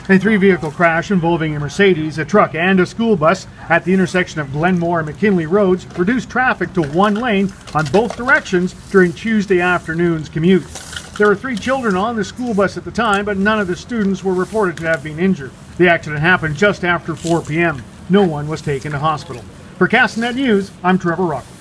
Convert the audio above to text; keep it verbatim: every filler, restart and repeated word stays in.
A three-vehicle crash involving a Mercedes, a truck, and a school bus at the intersection of Glenmore and McKinley Roads reduced traffic to one lane on both directions during Tuesday afternoon's commute. There were three children on the school bus at the time, but none of the students were reported to have been injured. The accident happened just after four p m No one was taken to hospital. For Castanet News, I'm Trevor Rockwell.